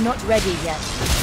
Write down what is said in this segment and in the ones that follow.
I'm not ready yet.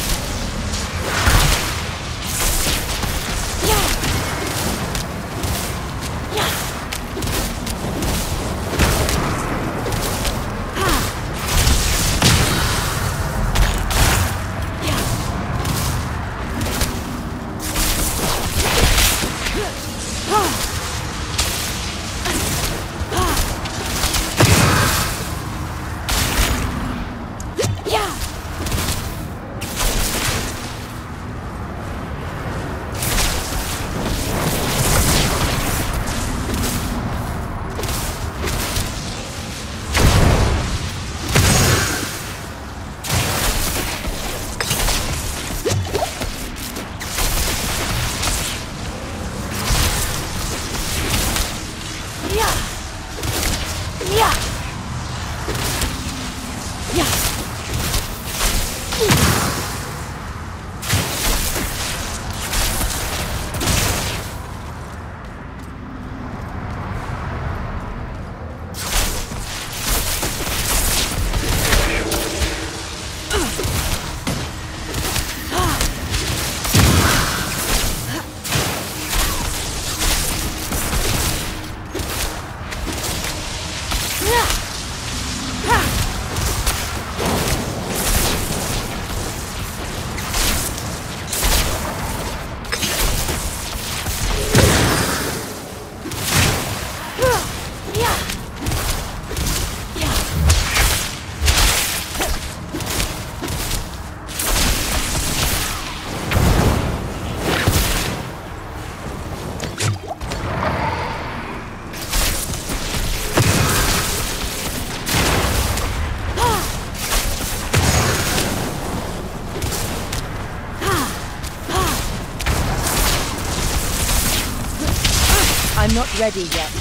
I'm not ready yet.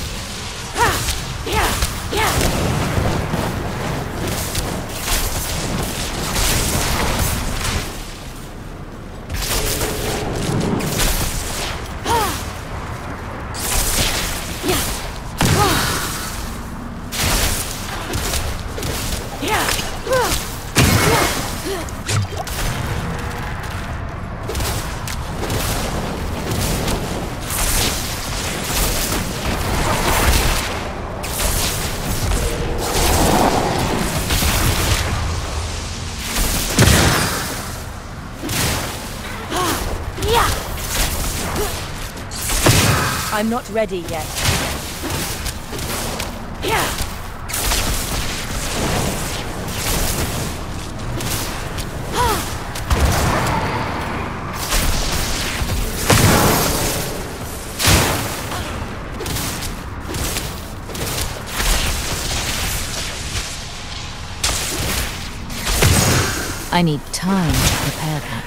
I'm not ready yet. I need time to prepare that.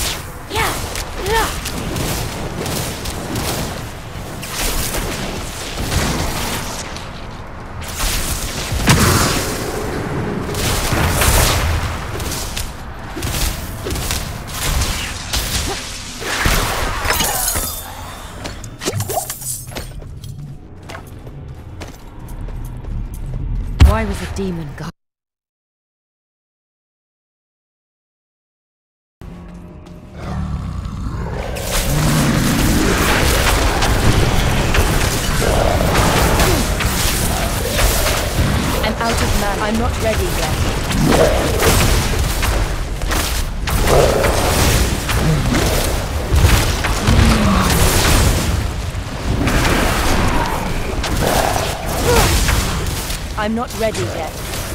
Why was a demon god? I'm out of mana. I'm not ready yet. I'm not ready yet.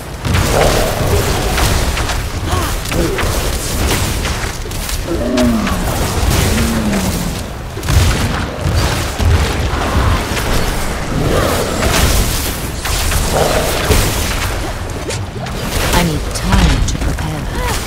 I need time to prepare that.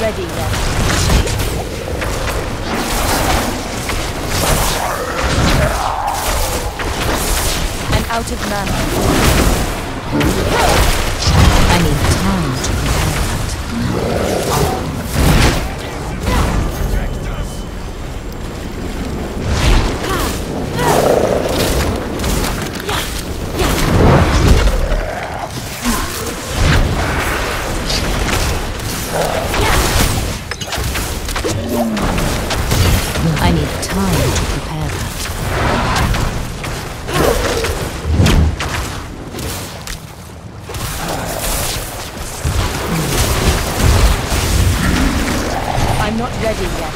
ready yet. I'm out of mana. I need time to prepare that. I need time to prepare that. I'm not ready yet.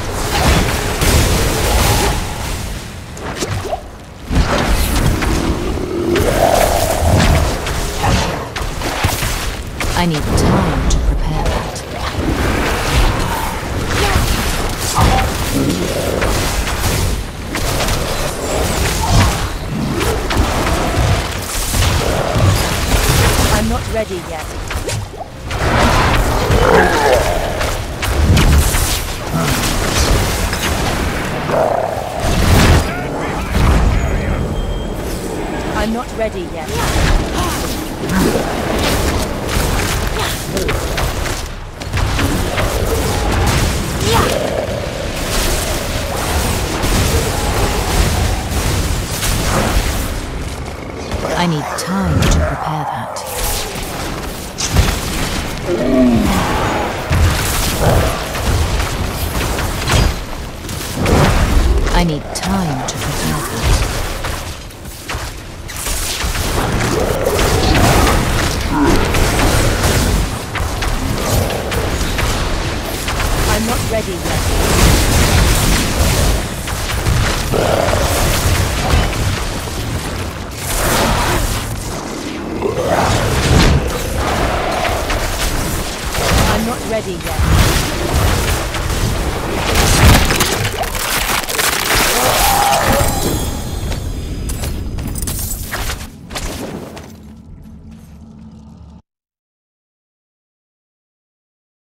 I need time to prepare that. I'm not ready yet. I'm not ready yet. I need time to prepare that. I need time to prepare that. I'm not ready yet. I'm not ready yet.